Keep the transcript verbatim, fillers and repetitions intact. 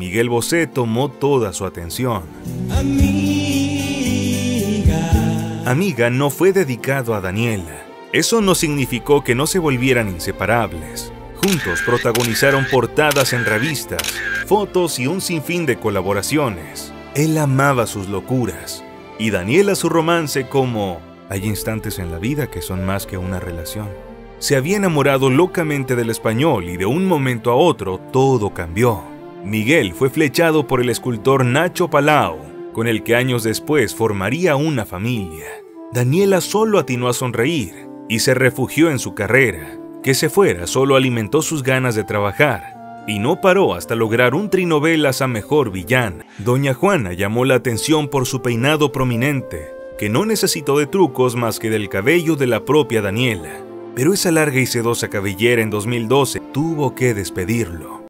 Miguel Bosé tomó toda su atención. Amiga. Amiga no fue dedicado a Daniela. Eso no significó que no se volvieran inseparables. Juntos protagonizaron portadas en revistas, fotos y un sinfín de colaboraciones. Él amaba sus locuras y Daniela su romance como hay instantes en la vida que son más que una relación. Se había enamorado locamente del español y de un momento a otro todo cambió. Miguel fue flechado por el escultor Nacho Palau, con el que años después formaría una familia. Daniela solo atinó a sonreír y se refugió en su carrera. Que se fuera solo alimentó sus ganas de trabajar y no paró hasta lograr un trinovelas a mejor villana. Doña Juana llamó la atención por su peinado prominente, que no necesitó de trucos más que del cabello de la propia Daniela. Pero esa larga y sedosa cabellera en dos mil doce tuvo que despedirlo.